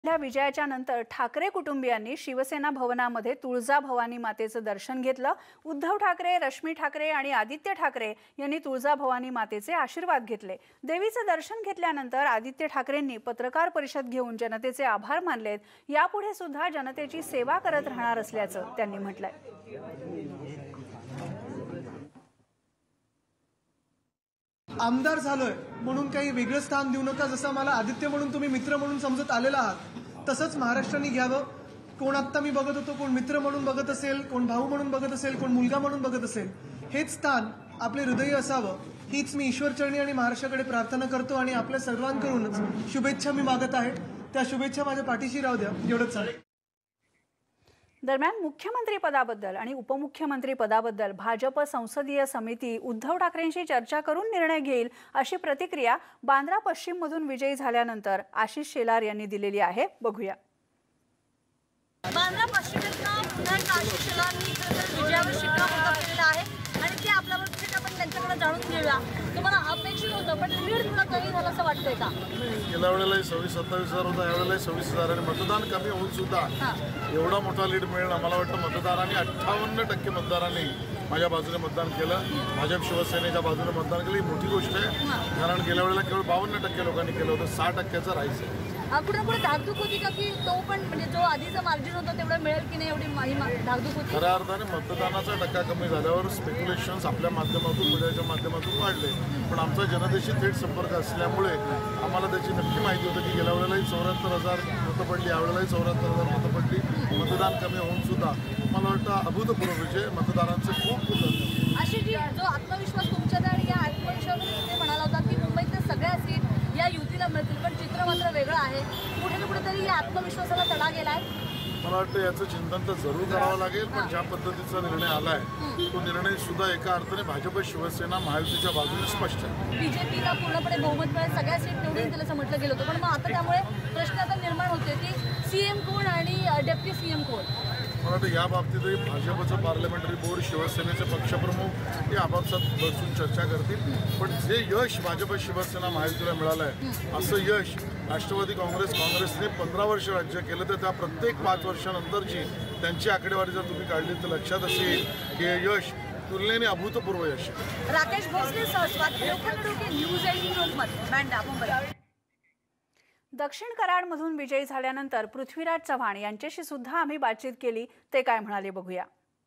या विजयाच्या नंतर ठाकरे कुटुंबियांनी शिवसेना भवनामध्ये तुळजाभवानी मातेचं दर्शन घेतलं। उद्धव ठाकरे, रश्मी ठाकरे आणि आदित्य ठाकरे यांनी तुळजाभवानी मातेचे आशीर्वाद घेतले। देवीचं दर्शन घेतल्यानंतर आदित्य ठाकरेंनी पत्रकार परिषद घेऊन जनतेचे आभार मानलेत। यापुढे सुद्धा जनतेची सेवा करत राहणार असल्याचं त्यांनी म्हटलंय। आमदार झालोय म्हणून काही वेगळं स्थान देऊ नका। जसं मला आदित्य म्हणून तुम्ही मित्र म्हणून समजत आलेला आहात, तसंच महाराष्ट्राने घ्यावं। कोण आत्ता मी बघत होतो, कोण मित्र म्हणून बघत असेल, कोण भाऊ म्हणून बघत असेल, कोण मुलगा म्हणून बघत असेल, हेच स्थान आपले हृदय असावं, हीच मी ईश्वरचरणी आणि महाराष्ट्राकडे प्रार्थना करतो। आणि आपल्या सर्वांकडूनच शुभेच्छा मी मागत आहे। त्या शुभेच्छा माझ्या पाठीशी राहू द्या, एवढंच आहे। दरम्यान मुख्यमंत्री पदाबद्दल आणि उपमुख्यमंत्री पदाबद्दल भाजप संसदीय समिती उद्धव ठाकरेंशी चर्चा करून निर्णय घेईल, अशी प्रतिक्रिया बांद्रा पश्चिम मधून विजयी झाल्यानंतर आशिष शेलार यांनी दिलेली आहे। बघूया। बांद्रा पश्चिमेतनं पुन्हा आशिष शेलारांनी विजयावर शिक्कामोर्तब केलेला आहे आणि ते आपल्यावर आपण त्यांच्याकडे जाणून घेऊया। तुम्हाला अपेक्षित होतं पण लीड थोडा कमी झालं असं वाटतंय का? गेल्या वेळेला 26-27,000 होता, यावेळेला 26,000 आणि मतदान कमी होऊन सुद्धा एवढा मोठा लीड मिळणं, मला वाटतं मतदारांनी 58% मतदारांनी माझ्या बाजूने मतदान केलं। भाजप शिवसेनेच्या बाजूने मतदान केलं, ही मोठी गोष्ट आहे। कारण गेल्या वेळेला केवळ 52% लोकांनी केलं होतं, 6%चं राहायचं। कुठे कुठे धाकधूक होती का की तो पण म्हणजे जो आधीचा मार्जिन होता तेवढं मिळेल की नाही, एवढी धाकधूक होती? खऱ्या अर्थाने मतदानाचा टक्का कमी झाल्यावर स्पेक्युलेशन्स आपल्या माध्यमातून, मीडियाच्या माध्यमातून वाढले, पण आमचा जनतेशी थेट संपर्क असल्यामुळे आम्हाला त्याची नक्की माहिती होतं की गेल्या वेळेलाही 74,000 मतं पडली, यावेळेलाही 74,000 मतं पडली। मतदान कमी होऊन सुद्धा मला वाटतं अभूतपूर्व विजय, मतदारांचे खूप खूप धन्यवाद। अशी जी जो आत्मविश्वास तुमच्यात आणि या आत्मविश्वासाने तुम्ही म्हणाला होता की मुंबईतल्या सगळ्या सीट या युतीला मिळतील, पण चित्र मात्र वेगळं आहे। कुठे ना कुठेतरी या आत्मविश्वासाला तडा गेलाय। मला वाटतं याचं चिंतन तर जरूर करावं लागेल, पण ज्या पद्धतीचा निर्णय आलाय तो निर्णय सुद्धा एका अर्थाने भाजप शिवसेना महायुतीच्या बाजूने स्पष्ट आहे। बीजेपीला पूर्णपणे बहुमत मिळेल, सगळ्या सीट निवडून दिलं असं म्हटलं गेलं होतं, पण मग आता त्यामुळे प्रश्न आता निर्माण होते की सीएम कोण आणि डेप्युटी सीएम कोण? मला वाटतं या बाबतीतही भाजपचं पार्लमेंटरी बोर्ड, शिवसेनेचे पक्षप्रमुख हे आपापसात बसून चर्चा करतील। पण जे यश भाजप शिवसेना महायुतीला मिळालं आहे, असं यश राष्ट्रवादी काँग्रेसने 15 वर्ष राज्य केलं, तर त्या प्रत्येक 5 वर्षानंतरची त्यांची आकडेवारी जर तुम्ही काढली तर लक्षात असेल की हे यश तुलनेने अभूतपूर्व यश आहे। राकेश भोसले स्वाती न्यूज 18 लोकमत बांद्रा मुंबई। दक्षिण कराडमधून विजयी झाल्यानंतर पृथ्वीराज चव्हाण यांच्याशी सुद्धा आम्ही बातचीत केली, ते काय म्हणाले बघूया।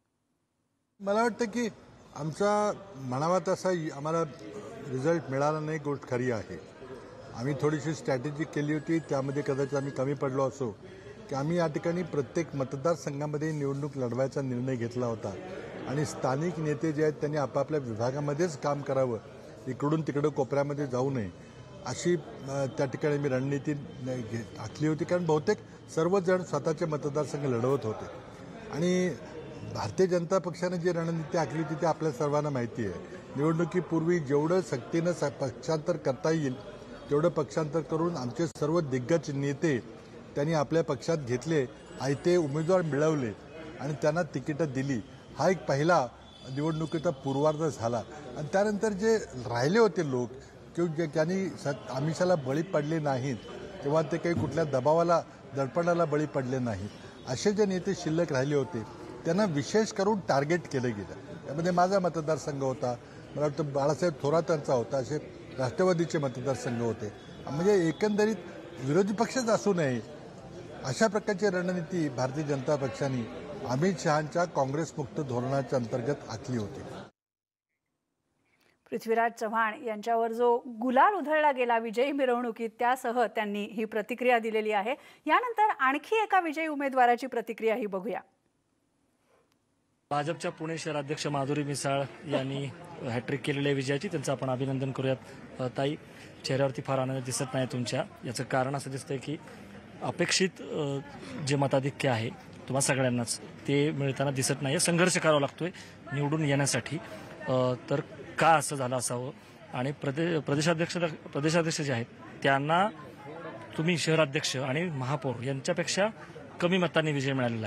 मला वाटतं की आमचा म्हणावा तसा आम्हाला रिझल्ट मिळाला नाही, गोष्ट खरी आहे। आम्ही थोडीशी स्ट्रॅटेजी केली होती, त्यामध्ये कदाचित आम्ही कमी पडलो असो की आम्ही या ठिकाणी प्रत्येक मतदारसंघामध्ये निवडणूक लढवायचा निर्णय घेतला होता आणि स्थानिक नेते जे आहेत त्यांनी आपापल्या विभागामध्येच काम करावं, इकडून तिकडं कोपऱ्यामध्ये जाऊ नये, अशी त्या ठिकाणी मी रणनीती आखली होती। कारण बहुतेक सर्वजण स्वतःचे मतदारसंघ लढवत होते आणि भारतीय जनता पक्षाने जी रणनीती आखली होती ती आपल्या सर्वांना माहिती आहे। निवडणुकीपूर्वी जेवढं सक्तीनं पक्षांतर करता येईल तेवढं पक्षांतर करून आमचे सर्व दिग्गज नेते त्यांनी आपल्या पक्षात घेतले, आयते उमेदवार मिळवले आणि त्यांना तिकीटं दिली। हा एक पहिला निवडणुकीचा पूर्वार्ध झाला आणि त्यानंतर जे राहिले होते लोक किंवा ज्यांनी आमिषाला बळी पडले नाहीत किंवा ते काही कुठल्या दबावाला, दडपणाला बळी पडले नाहीत, असे जे नेते शिल्लक राहिले होते त्यांना विशेष करून टार्गेट केलं गेलं। त्यामध्ये माझा मतदारसंघ होता, मला वाटतं बाळासाहेब थोरातांचा होता, असे राष्ट्रवादीचे मतदारसंघ होते। म्हणजे एकंदरीत विरोधी पक्षच असू नये अशा प्रकारची रणनीती भारतीय जनता पक्षाने अमित शहांच्या काँग्रेसमुक्त धोरणाच्या अंतर्गत आखली होती। पृथ्वीराज चव्हाण यांच्यावर जो गुलाल उधळला गेला विजयी मिरवणुकीत, त्यासह त्यांनी ही प्रतिक्रिया दिलेली आहे। यानंतर आणखी एका विजयी उमेदवाराची प्रतिक्रिया ही बघूया। भाजपच्या पुणे शहराध्यक्ष माधुरी मिसाळ यांनी हॅट्रिक केलेल्या विजयाची त्यांचं आपण अभिनंदन करूयात। ताई, चेहऱ्यावरती फार आनंद दिसत नाही तुमच्या, याचं कारण असं दिसतंय की अपेक्षित जे मताधिक्य आहे तुम्हा सगळ्यांनाच ते मिळताना दिसत नाही, संघर्ष करावा लागतोय निवडून येण्यासाठी, तर का असं झालं असावं? आणि प्रदेशाध्यक्ष जे आहेत त्यांना तुम्ही शहराध्यक्ष आणि महापौर यांच्यापेक्षा कमी मतांनी विजय मिळालेला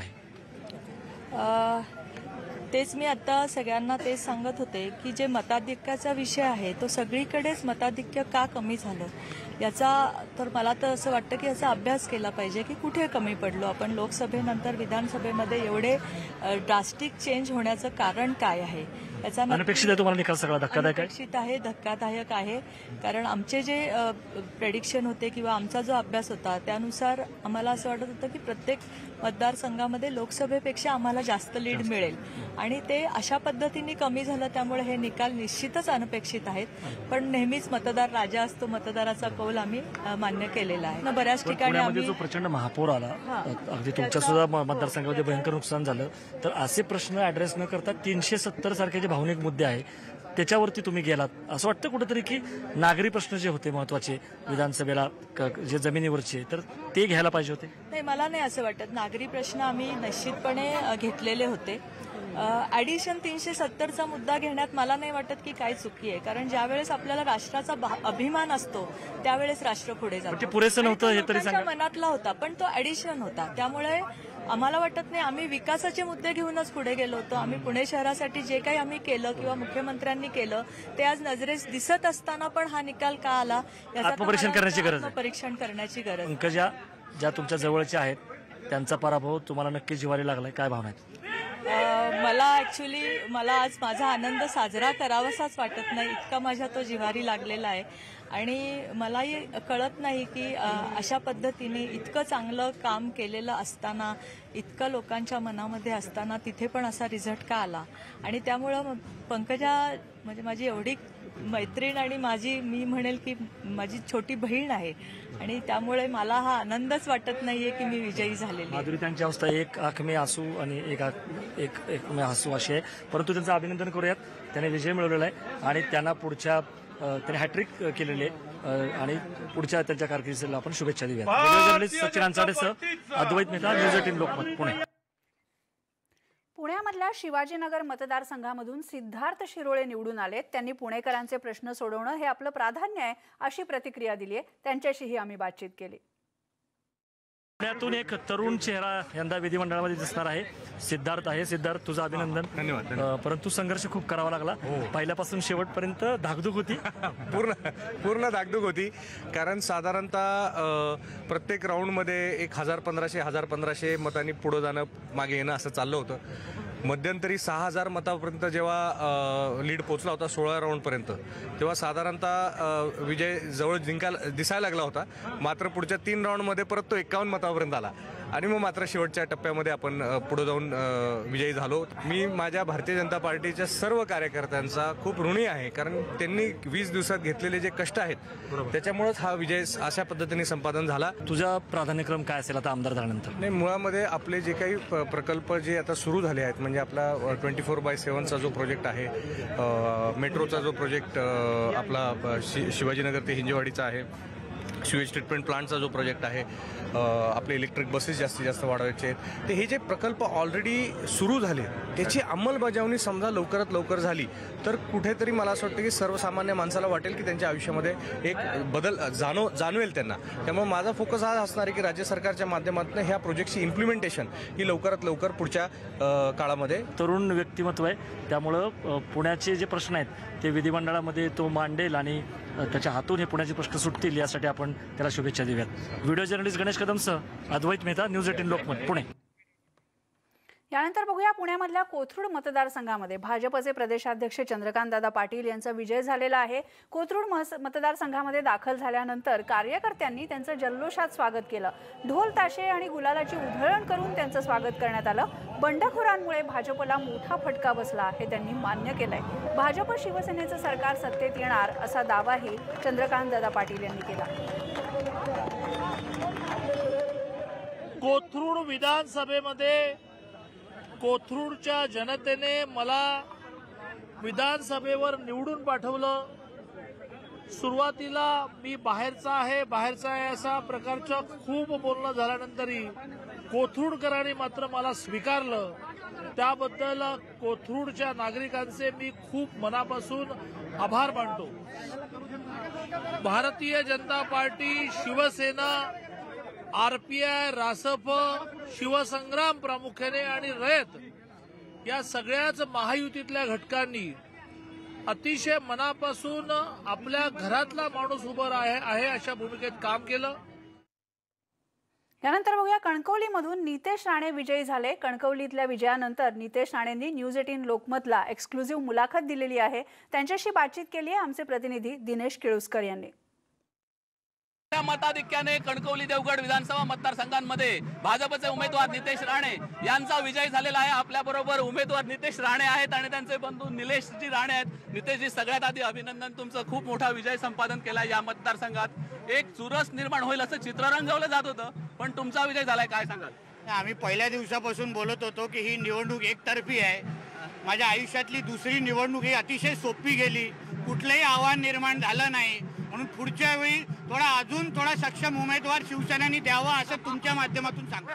आहे। तेच मी आता सगळ्यांना तेच सांगत होते की जे मताधिक्याचा विषय आहे तो सगळीकडेच मताधिक्य का कमी झालं, याचा तर मला तर असं वाटतं की याचा अभ्यास केला पाहिजे की कुठे कमी पडलो आपण. लोकसभेनंतर विधानसभेमध्ये एवढे ड्रास्टिक चेंज होण्याचं कारण काय आहे याचा अनपेक्षित आहे तुम्हाला निकाल सगळा धक्कादायक आहे? अपेक्षित आहे, धक्कादायक आहे. कारण आमचे जे प्रेडिक्शन होते किंवा आमचा जो अभ्यास होता त्यानुसार आम्हाला असं वाटत होतं की प्रत्येक मतदारसंघामध्ये लोकसभेपेक्षा आम्हाला जास्त लीड मिळेल आणि ते अशा पद्धतीने कमी झालं. त्यामुळे हे निकाल निश्चितच अनपेक्षित आहेत. पण नेहमीच मतदार राजा असतो, मतदाराचा कौल आम्ही मान्य केलेला आहे. बऱ्याच ठिकाणी आम्ही जो प्रचंड महापूर आला, अगदी तुमच्या सुद्धा मतदारसंघामध्ये भयंकर नुकसान झालं, तर असे प्रश्न ऍड्रेस न करता 370 सारखे जे भावनिक मुद्दे आहे त्याच्यावरती तुम्ही गेलात. असं वाटतं कुठेतरी की नागरी प्रश्न जे होते महत्वाचे विधानसभेला जे जमिनीवरचे, तर ते घ्यायला पाहिजे होते? नाही, मला नाही असं वाटत. नागरी प्रश्न आम्ही निश्चितपणे घेतलेले होते. ॲडिशन 370चा मुद्दा घेण्यात मला नाही वाटत की काय चुकी आहे. कारण ज्यावेळेस आपल्याला राष्ट्राचा अभिमान असतो त्यावेळेस राष्ट्र पुढे जातं. पुरेसं नव्हतं हे तरी सांगा. मनातला होता पण तो ॲडिशन होता. त्यामुळे आम्हाला वाटत नाही, आम्ही विकासाचे मुद्दे घेऊनच पुढे गेलो होतो. आम्ही पुणे शहरासाठी जे काही आम्ही केलं किंवा मुख्यमंत्र्यांनी केलं ते आज नजरेस दिसत असताना पण हा निकाल का आला याचा आत्मपरीक्षण करण्याची गरज आहे. आत्मपरीक्षण करण्याची गरज. पंकजा, ज्या तुमच्या जवळच्या आहेत त्यांचा पराभव तुम्हाला नक्की जिव्हारी लागलाय, काय भावना आहेत? मला आज माझा आनंद साजरा करावासाच वाटत नाही, इतका माझ्या तो जिव्हारी लागलेला आहे. आणि मलाही कळत नाही की अशा पद्धतीने इतकं चांगलं काम केलेलं असताना, इतकं लोकांच्या मनामध्ये असताना तिथे पण असा रिझल्ट का आला. आणि त्यामुळं पंकजा म्हणजे माझी एवढी मैत्रीण आणि मी म्हणेल की माझी छोटी बहीण आहे आणि त्यामुळे मला हा आनंदच वाटत नाहीये की मी विजयी झालेली. माधुरी, त्यांची अवस्था एक आंख में आंसू आणि एक में आंसू अशी आहे. परंतु त्यांचं अभिनंदन करूयात, त्याने विजय मिळवलेला आहे आणि त्यांना पुढच्या त्याने हॅट्रिक केलेली आहे आणि पुढच्या त्यांच्या कारकिर्दीला आपण शुभेच्छा देऊयात. व्हिडिओ जर्नलिस्ट सचिन अंचाडेसह अद्वैत मेहता, न्यूज 18 लोकमत, पुणे. पुण्यामधल्या शिवाजीनगर मतदारसंघामधून सिद्धार्थ शिरोळे निवडून आलेत. त्यांनी पुणेकरांचे प्रश्न सोडवणं हे आपलं प्राधान्य आहे अशी प्रतिक्रिया दिली आहे. त्यांच्याशीही आम्ही बातचीत केली. पुण्यातून एक तरुण चेहरा यंदा विधिमंडळामध्ये दिसणार आहे. सिद्धार्थ आहे. सिद्धार्थ, तुझं अभिनंदन. धन्यवाद. परंतु संघर्ष खूप करावा लागला. पहिल्यापासून शेवटपर्यंत धाकधूक होती. पूर्ण धाकधूक होती. कारण साधारणतः प्रत्येक राऊंडमध्ये 1000-1500 मतांनी पुढे जाणं, मागे येणं असं चाललं होतं. मध्यंतरी 6000 मतापर्यंत जेव्हा लीड पोचला होता 16 राऊंडपर्यंत, तेव्हा साधारणतः विजय जवळ दिसायला लागला होता. मात्र पुढच्या 3 राऊंडमध्ये परत तो 51 मतापर्यंत आला आणि मग मात्र शेवटच्या टप्प्यामध्ये आपण पुढे जाऊन विजयी झालो. मी माझ्या भारतीय जनता पार्टीच्या सर्व कार्यकर्त्यांचा खूप ऋणी आहे. कारण त्यांनी 20 दिवसात घेतलेले जे कष्ट आहेत त्याच्यामुळेच हा विजय अशा पद्धतीने संपादन झाला. तुझा प्राधान्यक्रम काय असेल आता आमदार झाल्यानंतर? नाही, मुळामध्ये आपले जे काही प्रकल्प जे आता सुरू झाले आहेत, म्हणजे आपला 24/7चा जो प्रोजेक्ट आहे, मेट्रोचा जो प्रोजेक्ट आपला शिवाजीनगर ते हिंजेवाडीचा आहे, स्यूएज ट्रीटमेंट प्लांटचा जो प्रोजेक्ट आहे, आपले इलेक्ट्रिक बसेस जास्तीत जास्त वाढवायचे आहेत, ते हे जे प्रकल्प ऑलरेडी सुरू झाले त्याची अंमलबजावणी समजा लवकरात लवकर झाली तर कुठेतरी मला असं वाटतं की सर्वसामान्य माणसाला वाटेल की त्यांच्या आयुष्यामध्ये एक बदल जाणवेल त्यांना. त्यामुळे माझा फोकस हा असणार आहे की राज्य सरकारच्या माध्यमातून ह्या प्रोजेक्टची इम्प्लिमेंटेशन ही लवकरात लवकर पुढच्या काळामध्ये. तरुण व्यक्तिमत्व आहे, त्यामुळं पुण्याचे जे प्रश्न आहेत ते विधिमंडळामध्ये तो मांडेल आणि त्याच्या हातून हे पुण्याचे प्रश्न सुटतील यासाठी आपण त्याला शुभेच्छा देऊयात. व्हिडिओ जर्नलिस्ट गणेश कदमसह अद्वैत मेहता, न्यूज 18 लोकमत, पुणे. यानंतर बघूया पुण्यामधल्या कोथरूड मतदारसंघामध्ये भाजपचे प्रदेशाध्यक्ष चंद्रकांतदादा पाटील यांचा विजय झालेला आहे. कोथरूड मतदारसंघामध्ये दाखल झाल्यानंतर कार्यकर्त्यांनी त्यांचं जल्लोषात स्वागत केलं. ढोल ताशे आणि गुलालाची उधळण करून त्यांचं स्वागत करण्यात आलं. बंडखोरांमुळे भाजपला मोठा फटका बसला हे त्यांनी मान्य केलंय. भाजप शिवसेनेचं सरकार सत्तेत येणार असा दावाही चंद्रकांतदादा पाटील यांनी केला. कोथरूड विधानसभेमध्ये कोथरूडच्या जनतेने मला विधानसभेवर निवडून पाठवलं. सुरुवातीला मी बाहेरचा आहे असा प्रकारचं खूप बोलणं झाल्यानंतरही कोथरूडकरांनी मात्र मला स्वीकारलं. त्याबद्दल कोथरूडच्या नागरिकांचे मी खूप मनापासून आभार मानतो. भारतीय जनता पार्टी, शिवसेना, आरपीआय, रासप, शिवसंग्राम प्रामुख्याने आणि रयत या सगळ्याच महायुतीतल्या घटकांनी अतिशय मनापासून आपल्या घरातला माणूस उभा आहे अशा भूमिकेत काम केलं. यानंतर बघूया कणकवलीमधून नितेश राणे विजयी झाले. कणकवलीतल्या विजयानंतर नितेश राणेंनी न्यूज 18 लोकमतला एक्सक्लुझिव्ह मुलाखत दिलेली आहे. त्यांच्याशी बातचीत केली आहे आमचे प्रतिनिधी दिनेश केळुसकर यांनी. मताधिक्याने कणकवली देवगड विधानसभा मतदारसंघांमध्ये भाजपचे उमेदवार नितेश राणे यांचा विजय झालेला आहे. आपल्या बरोबर उमेदवार नितेश राणे आहेत आणि त्यांचे बंधू निलेशजी राणे आहेत. नितेशजी, सगळ्यात आधी अभिनंदन, तुमचं खूप मोठा विजय संपादन केला या मतदारसंघात. एक चुरस निर्माण होईल असं चित्र रंगवलं जात होतं, पण तुमचा विजय झालाय, काय सांगाल? आम्ही पहिल्या दिवसापासून बोलत होतो की ही निवडणूक एकतर्फी आहे. माझ्या आयुष्यातली दुसरी निवडणूक ही अतिशय सोपी गेली, कुठलंही आव्हान निर्माण झालं नाही. म्हणून पुढच्या वेळी अजून थोडा सक्षम उमेदवार शिवसेनेने द्यावा असं तुमच्या माध्यमातून सांगतो.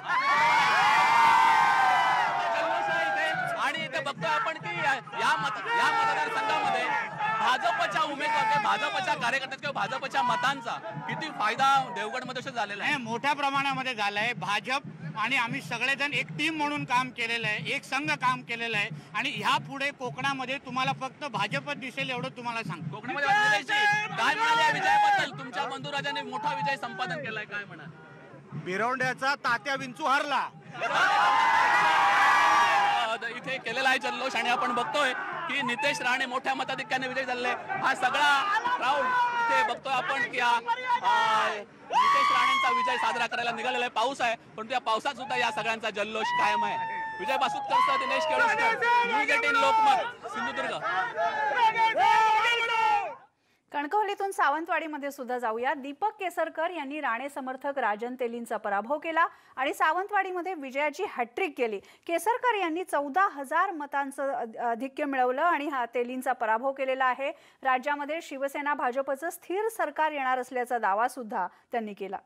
आणि इथे बघतोय आपण की या मतदारसंघामध्ये भाजपच्या उमेदवार, भाजपच्या कार्यकर्त्यांचा किंवा भाजपच्या मतांचा किती फायदा देवगडमध्ये झालेला आहे? मोठ्या प्रमाणामध्ये झालाय. भाजप आणि आम्ही सगळेजण एक टीम म्हणून काम केलेलं आहे, एक संघ काम केलेलं आहे. आणि ह्या पुढे कोकणामध्ये तुम्हाला फक्त भाजपच दिसेल एवढं तुम्हाला सांगतो. कोकणामध्ये काय म्हणाले या विजयाबद्दल? तुमच्या बंधुराजाने मोठा विजय संपादन केलाय, काय म्हणाल? बिरवंड्याचा तात्या विंचू हरला इथे केलेला आहे जल्लोष आणि आपण बघतोय की नितेश राणे मोठ्या मताधिक्याने विजयी झाले. हा सगळा क्राऊड इथे बघतोय आपण की नितेश राणेंचा विजय साजरा करायला निघालेला आहे. पाऊस आहे, परंतु या पावसात सुद्धा या सगळ्यांचा जल्लोष कायम आहे. विजय बासुतकर, दिनेश केळुसकर, न्यूज 18 लोकमत, सिंधुदुर्ग. कणकवलीतून सावंतवाडीमध्ये सुद्धा जाऊया. दीपक केसरकर यांनी राणे समर्थक राजन तेलींचा पराभव केला आणि सावंतवाडीमध्ये विजयाची हॅट्रिक केली. केसरकर यांनी 14,000 मतांचं आधिक्य मिळवलं आणि हा तेलींचा पराभव केलेला आहे. राज्यामध्ये शिवसेना भाजपचं स्थिर सरकार येणार असल्याचा दावा सुद्धा त्यांनी केला.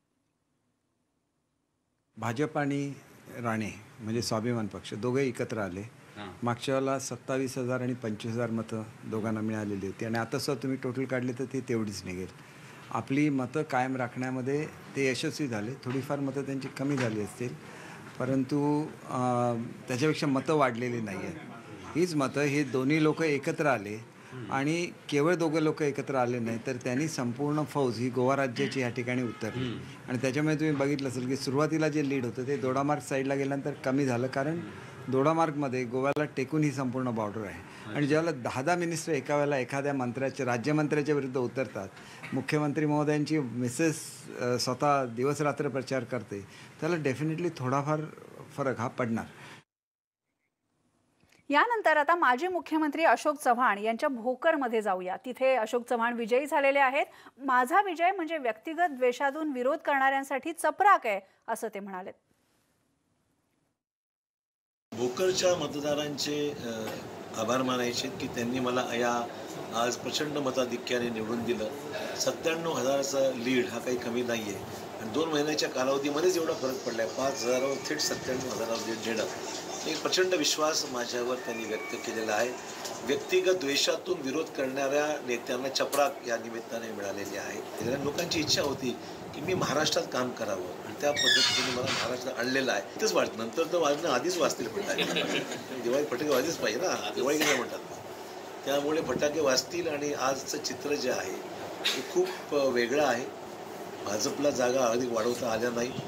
भाजप आणि राणे म्हणजे स्वाभिमान पक्ष दोघे एकत्र आले. मागच्या वेळेला 27,000 आणि 25,000 मतं दोघांना मिळालेली होती आणि आता सुद्धा तुम्ही टोटल काढले तर ती तेवढीच निघेल. आपली मतं कायम राखण्यामध्ये ते यशस्वी झाले. थोडीफार मतं त्यांची कमी झाली असतील, परंतु त्याच्यापेक्षा मतं वाढलेली नाही आहेत. हीच मतं हे दोन्ही लोक एकत्र आले आणि केवळ दोघं लोक एकत्र आले नाही तर त्यांनी संपूर्ण फौज ही गोवा राज्याची या ठिकाणी उतरली. आणि त्याच्यामुळे तुम्ही बघितलं असेल की सुरुवातीला जे लीड होतं ते दोडामार्ग साईडला गेल्यानंतर कमी झालं, कारण दोडामार्गमध्ये गोव्याला टेकून ही संपूर्ण बॉर्डर आहे. आणि ज्यावेळेला 10 मिनिस्टर एका वेळेला एखाद्या मंत्र्याच्या राज्यमंत्र्याच्या विरुद्ध उतरतात, मुख्यमंत्री महोदयांची मिसेस स्वतः दिवसरात्र प्रचार करते, त्याला डेफिनेटली थोडाफार फरक हा पडणार. यानंतर आता माजी मुख्यमंत्री अशोक चव्हाण यांच्या भोकरमध्ये जाऊया. तिथे अशोक चव्हाण विजयी झालेले आहेत. माझा विजय म्हणजे व्यक्तिगत द्वेषातून विरोध करणाऱ्यांसाठी चपराक आहे असं ते म्हणाले. भोकरच्या मतदारांचे आभार मानायचे की त्यांनी मला आज प्रचंड मताधिक्याने निवडून दिलं. 97,000चा लीड हा काही कमी नाही आहे आणि 2 महिन्याच्या कालावधीमध्येच एवढा फरक पडला आहे. 5,000वर थेट 97,000 लीड देणं, एक प्रचंड विश्वास माझ्यावर त्यांनी व्यक्त केलेला आहे. व्यक्तिगत द्वेषातून विरोध करणाऱ्या नेत्यांना चपराक या निमित्ताने मिळालेली आहे. लोकांची इच्छा होती की मी महाराष्ट्रात काम करावं आणि त्या पद्धतीने मला महाराष्ट्रात आणलेलं आहे. इथंच वाजत, नंतर तर वाजणं आधीच वाजतील फटाके. दिवाळी फटाके वाजलेच पाहिजे ना, दिवाळी काय म्हणतात. त्यामुळे फटाके वाजतील आणि आजचं चित्र जे आहे ते खूप वेगळं आहे. भाजपला जागा अधिक वाढवता आल्या नाही.